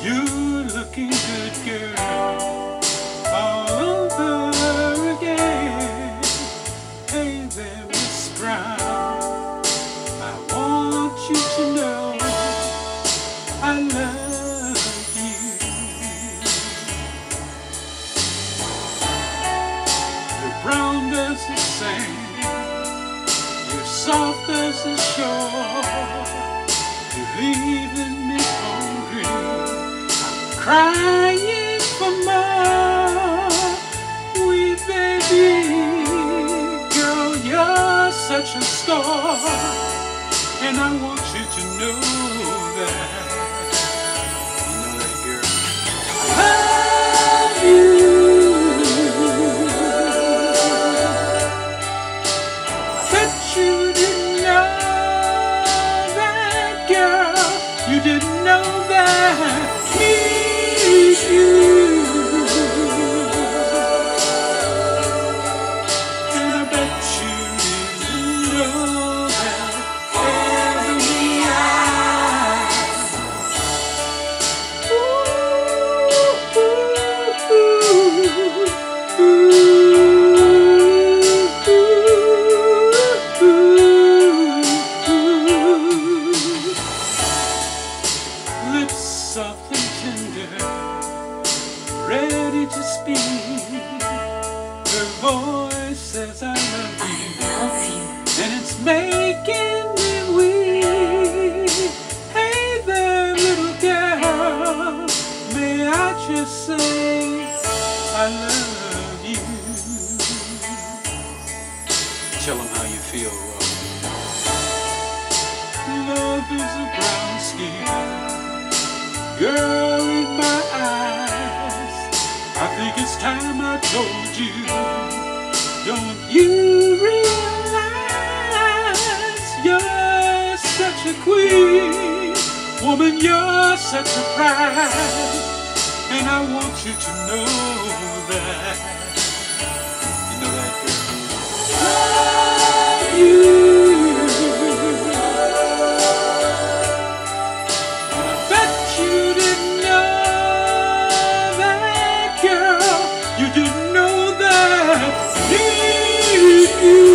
You're looking good, girl, all over again. Hey there, Miss Brown, I want you to know I love you. You're brown as the sand, you're soft as the shore. You're leaving me hungry, crying for more. Wee baby, girl, you're such a star, and I want you to know that. You know that, girl, I love you. I bet you didn't know that, girl. You didn't know that. And I bet you didn't know that every eye. Lips soft and tender, ready to speak. Her voice says I love you, and it's making me weak. Hey there, little girl, may I just say I love you. Tell them how you feel, Love is a brown skin girl in my eyes. I think it's time I told you. Don't you realize you're such a queen, woman, you're such a pride, and I want you to know that. You know that, girl? Love you. You didn't know that.